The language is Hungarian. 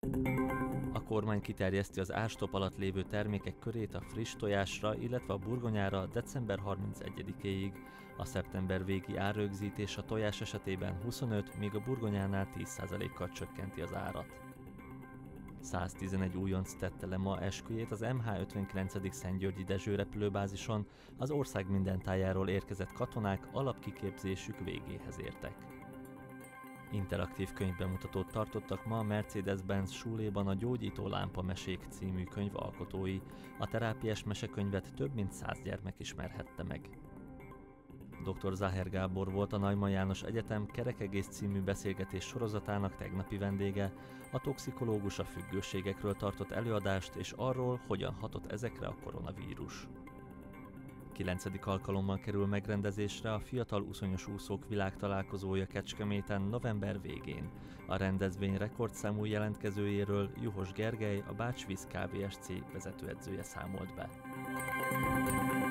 A kormány kiterjeszti az árstop alatt lévő termékek körét a friss tojásra, illetve a burgonyára december 31-éig. A szeptember végi árrögzítés a tojás esetében 25, míg a burgonyánál 10%-kal csökkenti az árat. 111 újonc tette le ma esküjét az MH59. Szentgyörgyi Dezső repülőbázison, az ország minden tájáról érkezett katonák alapkiképzésük végéhez értek. Interaktív könyvbemutatót tartottak ma a Mercedes-Benz Schuléban a Gyógyító lámpa mesék című könyv alkotói. A terápiás mesekönyvet több mint 100 gyermek ismerhette meg. Dr. Záher Gábor volt a Neumann János Egyetem Kerekegész című beszélgetés sorozatának tegnapi vendége. A toxikológus a függőségekről tartott előadást és arról, hogyan hatott ezekre a koronavírus. 9. alkalommal kerül megrendezésre a Fiatal Uszonyos Úszók világtalálkozója Kecskeméten november végén. A rendezvény rekordszámú jelentkezőjéről Juhos Gergely, a Bács Víz Kft. Vezetőedzője számolt be.